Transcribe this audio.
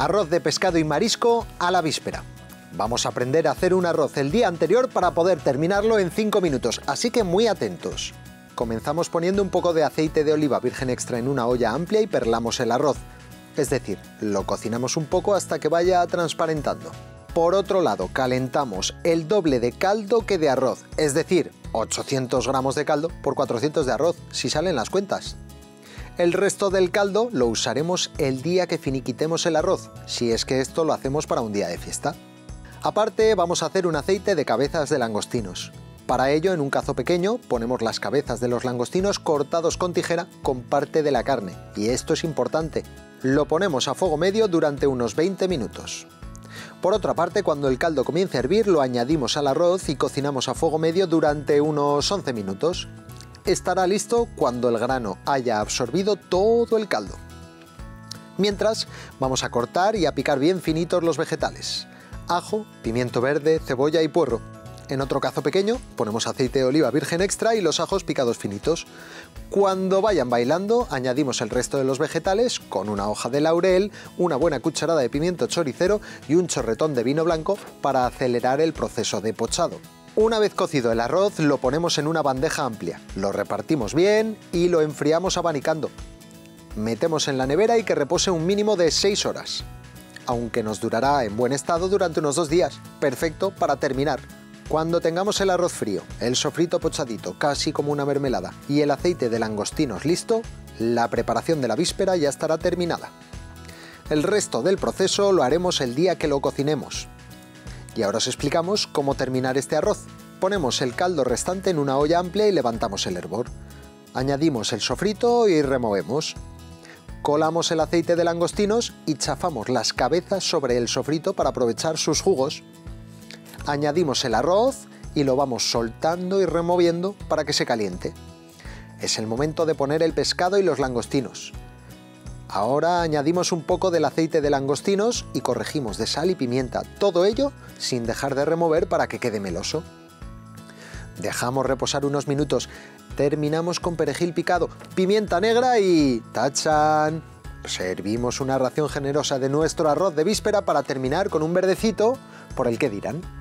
Arroz de pescado y marisco a la víspera. Vamos a aprender a hacer un arroz el día anterior para poder terminarlo en 5 minutos, así que muy atentos. Comenzamos poniendo un poco de aceite de oliva virgen extra en una olla amplia y perlamos el arroz. Es decir, lo cocinamos un poco hasta que vaya transparentando. Por otro lado, calentamos el doble de caldo que de arroz, es decir, 800 gramos de caldo por 400 de arroz, si salen las cuentas. El resto del caldo lo usaremos el día que finiquitemos el arroz, si es que esto lo hacemos para un día de fiesta. Aparte, vamos a hacer un aceite de cabezas de langostinos. Para ello, en un cazo pequeño, ponemos las cabezas de los langostinos cortados con tijera con parte de la carne. Y esto es importante, lo ponemos a fuego medio durante unos 20 minutos. Por otra parte, cuando el caldo comience a hervir, lo añadimos al arroz y cocinamos a fuego medio durante unos 11 minutos. Estará listo cuando el grano haya absorbido todo el caldo. Mientras, vamos a cortar y a picar bien finitos los vegetales: ajo, pimiento verde, cebolla y puerro. En otro cazo pequeño ponemos aceite de oliva virgen extra y los ajos picados finitos. Cuando vayan bailando, añadimos el resto de los vegetales con una hoja de laurel, una buena cucharada de pimiento choricero y un chorretón de vino blanco para acelerar el proceso de pochado. Una vez cocido el arroz, lo ponemos en una bandeja amplia, lo repartimos bien y lo enfriamos abanicando. Metemos en la nevera y que repose un mínimo de 6 horas. Aunque nos durará en buen estado durante unos 2 días, perfecto para terminar. Cuando tengamos el arroz frío, el sofrito pochadito, casi como una mermelada, y el aceite de langostinos listo, la preparación de la víspera ya estará terminada. El resto del proceso lo haremos el día que lo cocinemos. Y ahora os explicamos cómo terminar este arroz. Ponemos el caldo restante en una olla amplia y levantamos el hervor. Añadimos el sofrito y removemos. Colamos el aceite de langostinos y chafamos las cabezas sobre el sofrito para aprovechar sus jugos. Añadimos el arroz y lo vamos soltando y removiendo para que se caliente. Es el momento de poner el pescado y los langostinos. Ahora añadimos un poco del aceite de langostinos y corregimos de sal y pimienta, todo ello sin dejar de remover para que quede meloso. Dejamos reposar unos minutos, terminamos con perejil picado, pimienta negra y ¡tachán! Servimos una ración generosa de nuestro arroz de víspera para terminar con un verdecito por el que dirán.